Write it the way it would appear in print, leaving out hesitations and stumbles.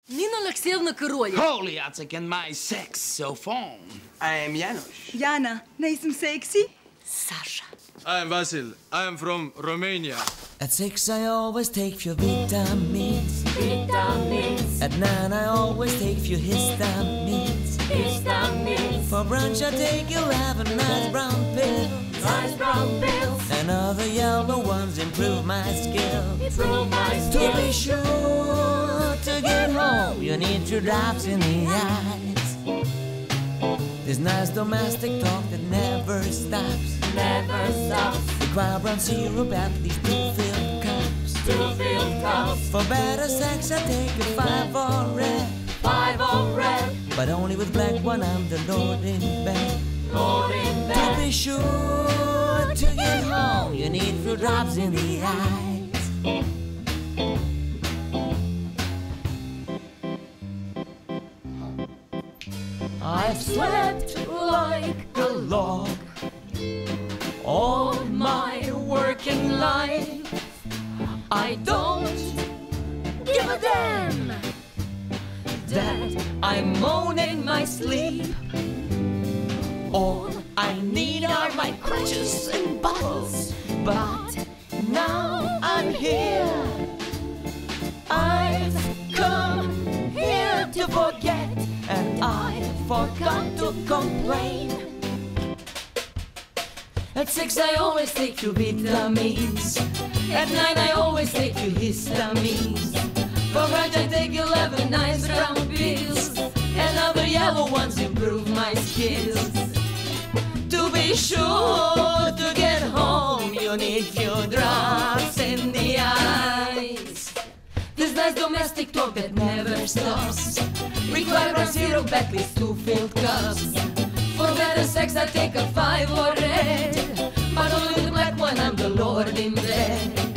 Nina Alexeyevna Korolev. Holy Jacek and my saxophone. I am Janos. Jana, nice and sexy. Sasha. I am Vasil. I am from Romania. At 6 I always take few vitamins. Vitamins. At 9 I always take few histamines. Histamines. For brunch I take 11 nice brown pills. Nice brown pills. And other yellow ones improve my skill. Improve my skill. To be sure to get home, you need 2 drops in the eyes. This nice domestic talk that never stops. Never stops. Require brown syrup at least 2 filled cups. 2 filled cups. For better sex I take a 5 or red. 5 or red. But only with black one I'm the Lord in bed. Lord in bed. To be sure to get home, you need 2 drops in the eyes. I've slept like a log all my working life. I don't give a damn that I'm moaning my sleep. All I need are my crutches and bottles. But now I'm here. I've come here to forget, and I forgot to complain. At 6 I always take 2 vitamins. At 9 I always take 2 histamines. For brunch I take 11 nice brown pills. And other yellow ones improve my skills. To be sure to get home, you need few drops in the eyes. This nice domestic talk that never stops. Require brown syrup, at least 2 filled cups. For better sex I take a 5 or red. But only the black one, I'm the Lord in bed.